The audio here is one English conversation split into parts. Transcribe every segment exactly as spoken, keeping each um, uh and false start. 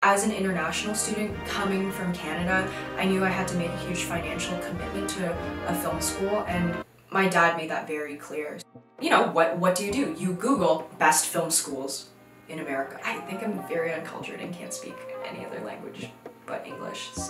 As an international student coming from Canada, I knew I had to make a huge financial commitment to a film school, and my dad made that very clear. You know, what, what do you do? You Google best film schools in America. I think I'm very uncultured and can't speak any other language but English, so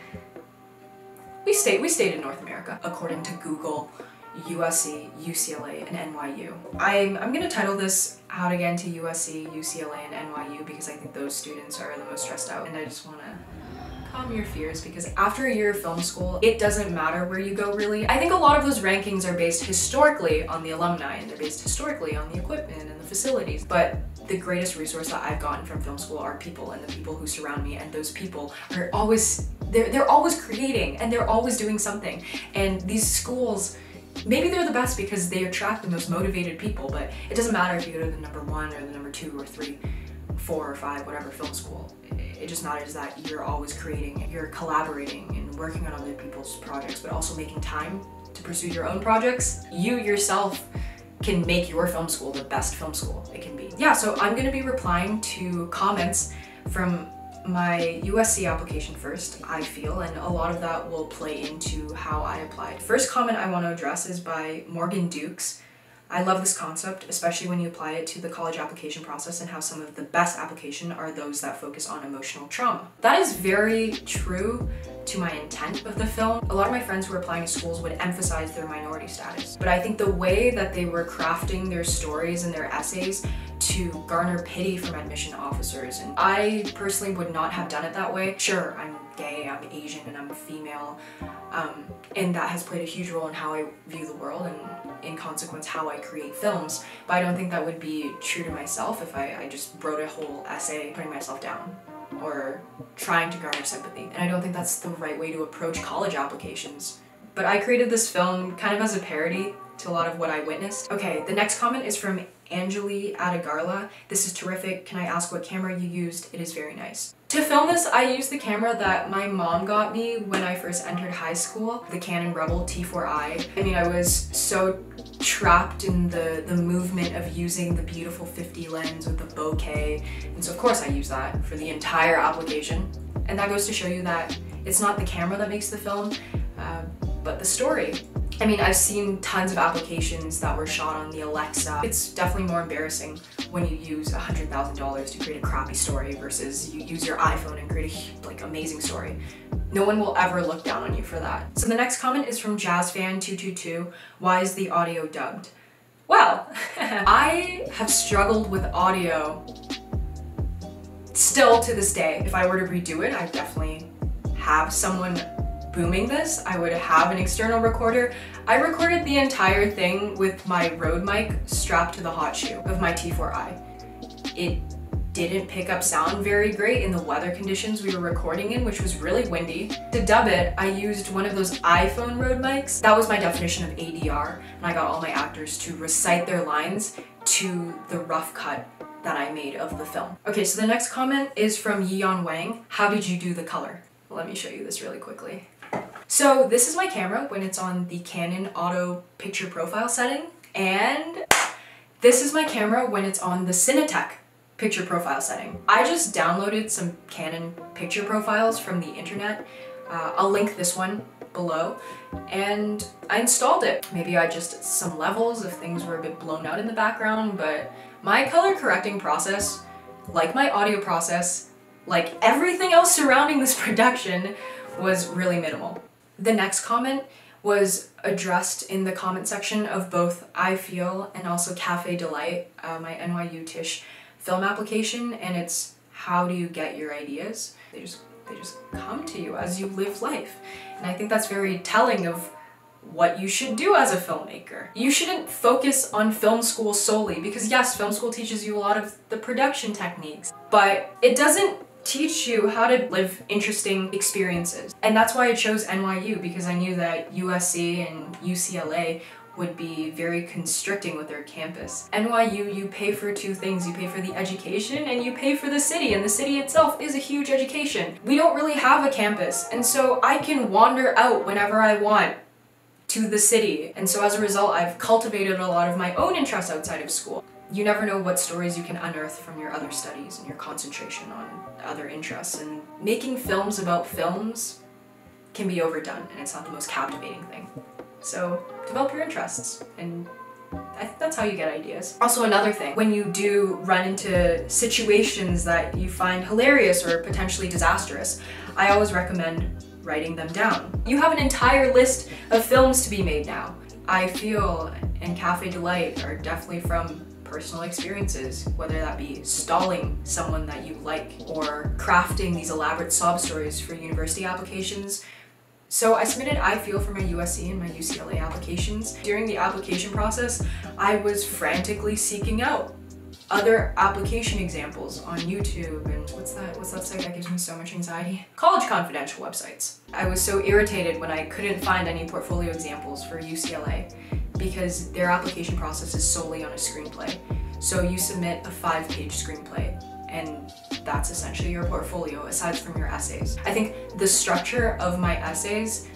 we stayed, we stayed in North America. According to Google, U S C, U C L A, and N Y U. I'm, I'm gonna title this How to Get into U S C, U C L A, and N Y U because I think those students are the most stressed out, and I just wanna calm your fears because after a year of film school, it doesn't matter where you go really. I think a lot of those rankings are based historically on the alumni, and they're based historically on the equipment and the facilities, but the greatest resource that I've gotten from film school are people and the people who surround me, and those people are always, they're, they're always creating and they're always doing something. And these schools, maybe they're the best because they attract the most motivated people, but it doesn't matter if you go to the number one or the number two or three, four or five, whatever film school. It just matters that you're always creating, you're collaborating and working on other people's projects, but also making time to pursue your own projects. You yourself can make your film school the best film school it can be. Yeah, so I'm gonna be replying to comments from my U S C application first, I feel, and a lot of that will play into how I applied. First comment I want to address is by Morgan Dukes. I love this concept, especially when you apply it to the college application process and how some of the best application are those that focus on emotional trauma. That is very true to my intent of the film. A lot of my friends who were applying to schools would emphasize their minority status, but I think the way that they were crafting their stories and their essays to garner pity from admission officers, and I personally would not have done it that way. Sure, I'm gay, I'm Asian, and I'm female, um, and that has played a huge role in how I view the world and in consequence how I create films, but I don't think that would be true to myself if I, I just wrote a whole essay putting myself down or trying to garner sympathy. And I don't think that's the right way to approach college applications. But I created this film kind of as a parody to a lot of what I witnessed. Okay, the next comment is from Angeli Adagarla. This is terrific. Can I ask what camera you used? It is very nice. To film this, I used the camera that my mom got me when I first entered high school, the Canon Rebel T four i. I mean, I was so trapped in the, the movement of using the beautiful fifty lens with the bokeh, and so of course I use that for the entire application. And that goes to show you that it's not the camera that makes the film, uh, but the story. I mean, I've seen tons of applications that were shot on the Alexa. It's definitely more embarrassing when you use one hundred thousand dollars to create a crappy story versus you use your iPhone and create a like amazing story. No one will ever look down on you for that. So the next comment is from JazzFan two two two. Why is the audio dubbed? Well, I have struggled with audio still to this day. If I were to redo it, I'd definitely have someone booming this. I would have an external recorder. I recorded the entire thing with my Rode mic strapped to the hot shoe of my T four i. It didn't pick up sound very great in the weather conditions we were recording in, which was really windy. To dub it, I used one of those iPhone Rode mics. That was my definition of A D R, and I got all my actors to recite their lines to the rough cut that I made of the film. Okay, so the next comment is from Yeon Wang. How did you do the color? Let me show you this really quickly. So this is my camera when it's on the Canon auto picture profile setting, and this is my camera when it's on the Cinetech picture profile setting. I just downloaded some Canon picture profiles from the internet. Uh, I'll link this one below, and I installed it. Maybe I just some levels if things were a bit blown out in the background, but my color correcting process, like my audio process, like everything else surrounding this production, was really minimal. The next comment was addressed in the comment section of both I Feel and also Cafe Delight, uh, my N Y U Tisch film application, and it's how do you get your ideas? They just, they just come to you as you live life. And I think that's very telling of what you should do as a filmmaker. You shouldn't focus on film school solely, because yes, film school teaches you a lot of the production techniques, but it doesn't teach you how to live interesting experiences. And that's why I chose N Y U, because I knew that U S C and U C L A would be very constricting with their campus. N Y U, you pay for two things. You pay for the education and you pay for the city, and the city itself is a huge education. We don't really have a campus, and so I can wander out whenever I want to the city. And so as a result, I've cultivated a lot of my own interests outside of school. You never know what stories you can unearth from your other studies and your concentration on other interests. And making films about films can be overdone, and it's not the most captivating thing. So develop your interests, and I think that's how you get ideas. Also, another thing, when you do run into situations that you find hilarious or potentially disastrous, I always recommend writing them down. You have an entire list of films to be made now. I Feel and Cafe Delight are definitely from personal experiences, whether that be stalling someone that you like or crafting these elaborate sob stories for university applications. So I submitted I Feel for my U S C and my U C L A applications. During the application process, I was frantically seeking out other application examples on YouTube and what's that, what's that site that gives me so much anxiety? College Confidential websites. I was so irritated when I couldn't find any portfolio examples for U C L A because their application process is solely on a screenplay. So you submit a five-page screenplay, and that's essentially your portfolio aside from your essays. I think the structure of my essays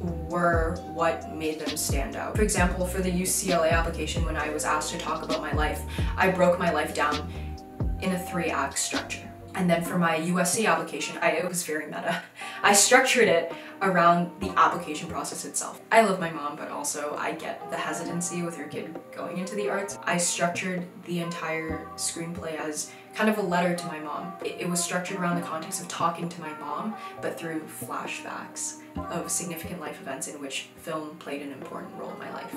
were what made them stand out. For example, for the U C L A application, when I was asked to talk about my life, I broke my life down in a three-act structure. And then for my U S C application, I, it was very meta. I structured it around the application process itself. I love my mom, but also I get the hesitancy with your kid going into the arts. I structured the entire screenplay as kind of a letter to my mom. It, it was structured around the context of talking to my mom, but through flashbacks of significant life events in which film played an important role in my life.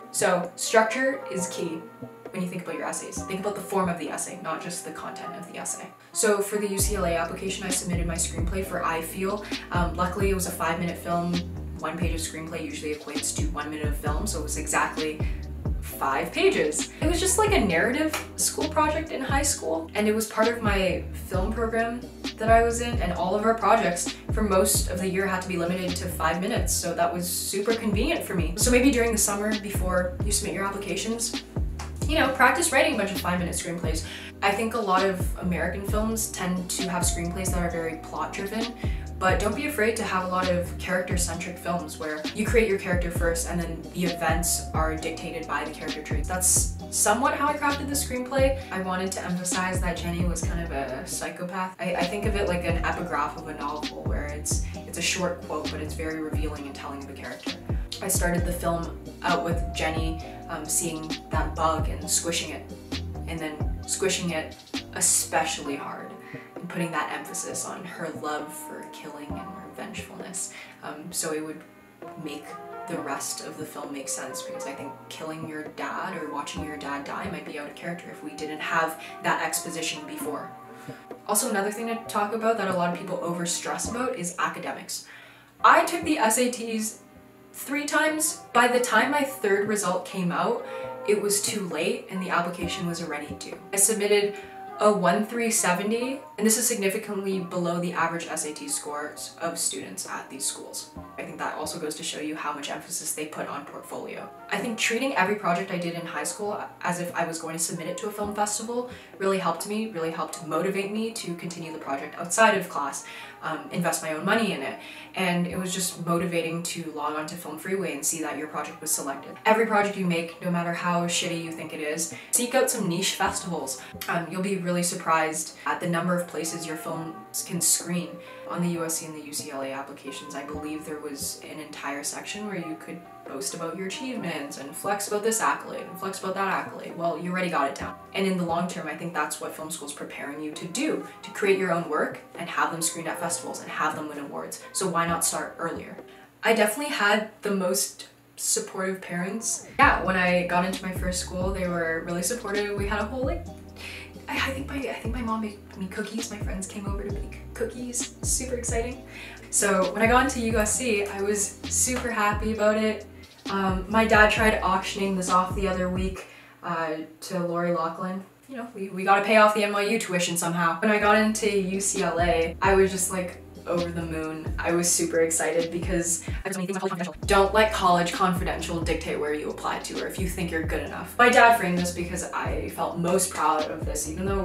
So structure is key when you think about your essays. Think about the form of the essay, not just the content of the essay. So for the U C L A application, I submitted my screenplay for I Feel. Um, luckily, it was a five-minute film. One page of screenplay usually equates to one minute of film, so it was exactly five pages. It was just like a narrative school project in high school, and it was part of my film program that I was in, and all of our projects for most of the year had to be limited to five minutes, so that was super convenient for me. So maybe during the summer before you submit your applications, you know, practice writing a bunch of five-minute screenplays. I think a lot of American films tend to have screenplays that are very plot-driven, but don't be afraid to have a lot of character-centric films where you create your character first and then the events are dictated by the character traits. That's somewhat how I crafted the screenplay. I wanted to emphasize that Jenny was kind of a psychopath. I, I think of it like an epigraph of a novel where it's, it's a short quote, but it's very revealing and telling of a character. I started the film out with Jenny um, seeing that bug and squishing it, and then squishing it especially hard, and putting that emphasis on her love for killing and revengefulness. Um, so it would make the rest of the film make sense, because I think killing your dad or watching your dad die might be out of character if we didn't have that exposition before. Also, another thing to talk about that a lot of people over stress about is academics. I took the S A Ts three times. By the time my third result came out, it was too late and the application was already due. I submitted a one three seventy, and this is significantly below the average S A T scores of students at these schools. I think that also goes to show you how much emphasis they put on portfolio. I think treating every project I did in high school as if I was going to submit it to a film festival really helped me, really helped motivate me to continue the project outside of class, um, invest my own money in it. And it was just motivating to log on to Film Freeway and see that your project was selected. Every project you make, no matter how shitty you think it is, seek out some niche festivals. Um, you'll be really surprised at the number of places your films can screen. On the U S C and the U C L A applications, I believe there was an entire section where you could boast about your achievements and flex about this accolade and flex about that accolade. Well, you already got it down. And in the long term, I think that's what film school is preparing you to do, to create your own work and have them screened at festivals and have them win awards. So why not start earlier? I definitely had the most supportive parents. Yeah, when I got into my first school, they were really supportive. We had a whole like I think my I think my mom made me cookies. My friends came over to bake cookies. Super exciting. So when I got into U S C, I was super happy about it. Um, my dad tried auctioning this off the other week uh, to Lori Loughlin. You know, we, we gotta pay off the N Y U tuition somehow. When I got into U C L A, I was just like over the moon. I was super excited because there's so many things on College Confidential. Don't let College Confidential dictate where you apply to or if you think you're good enough. My dad framed this because I felt most proud of this, even though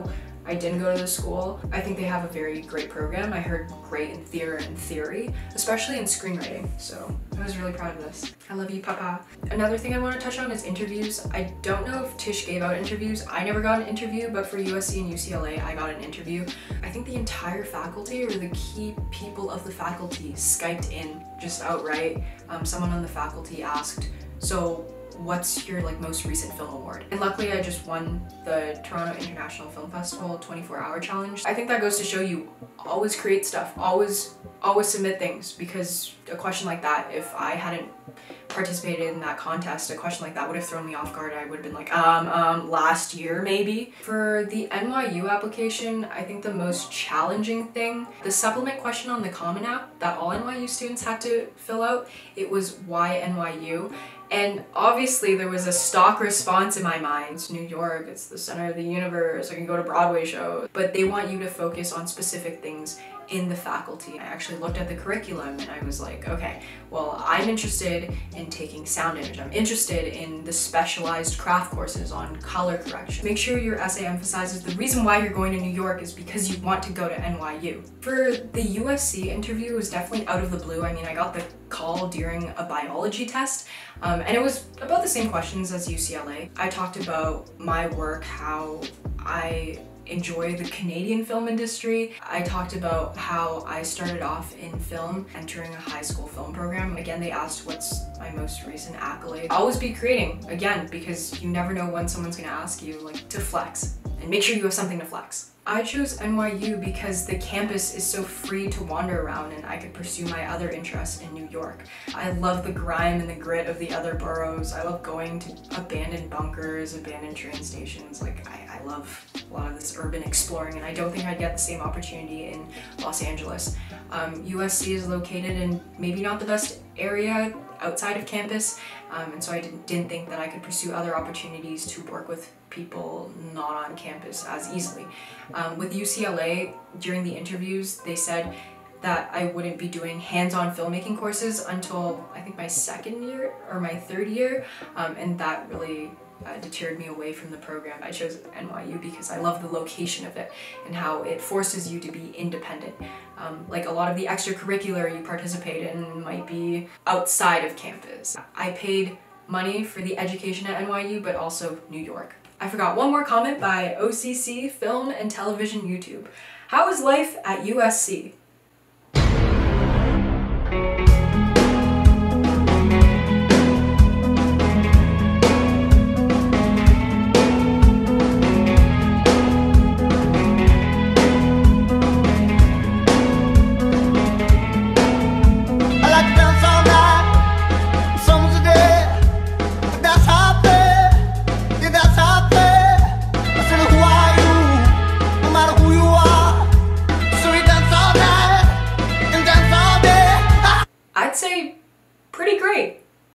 I didn't go to the school. I think they have a very great program. I heard great in theater and theory, especially in screenwriting. So I was really proud of this. I love you, Papa. Another thing I want to touch on is interviews. I don't know if Tish gave out interviews. I never got an interview, but for U S C and U C L A, I got an interview. I think the entire faculty or the key people of the faculty Skyped in just outright. Um, someone on the faculty asked, so what's your like most recent film award? And luckily I just won the Toronto International Film Festival twenty-four hour challenge. I think that goes to show you always create stuff, always always submit things, because a question like that, if I hadn't participated in that contest, a question like that would have thrown me off guard. I would have been like, um, um, last year maybe. For the N Y U application, I think the most challenging thing, the supplement question on the Common App that all N Y U students had to fill out, it was why N Y U? And obviously there was a stock response in my mind. It's New York, it's the center of the universe, I can go to Broadway shows. But they want you to focus on specific things in the faculty. I actually looked at the curriculum and I was like, okay, well, I'm interested in taking sound image. I'm interested in the specialized craft courses on color correction. Make sure your essay emphasizes the reason why you're going to New York is because you want to go to N Y U. For the U S C interview, it was definitely out of the blue. I mean, I got the call during a biology test, um, and it was about the same questions as U C L A. I talked about my work, how I enjoy the Canadian film industry. I talked about how I started off in film, entering a high school film program. Again, they asked what's my most recent accolade. Always be creating, again, because you never know when someone's gonna ask you like to flex, and make sure you have something to flex. I chose N Y U because the campus is so free to wander around and I could pursue my other interests in New York. I love the grime and the grit of the other boroughs. I love going to abandoned bunkers, abandoned train stations. Like, I, I love a lot of this urban exploring, and I don't think I'd get the same opportunity in Los Angeles. Um, U S C is located in maybe not the best area outside of campus, um, and so I didn't, didn't think that I could pursue other opportunities to work with people not on campus as easily. Um, with U C L A, during the interviews, they said that I wouldn't be doing hands-on filmmaking courses until I think my second year or my third year, um, and that really uh, deterred me away from the program. I chose N Y U because I love the location of it and how it forces you to be independent. Um, like a lot of the extracurricular you participate in might be outside of campus. I paid money for the education at N Y U, but also New York. I forgot one more comment by O C C Film and Television YouTube. How is life at U S C? I'd say pretty great.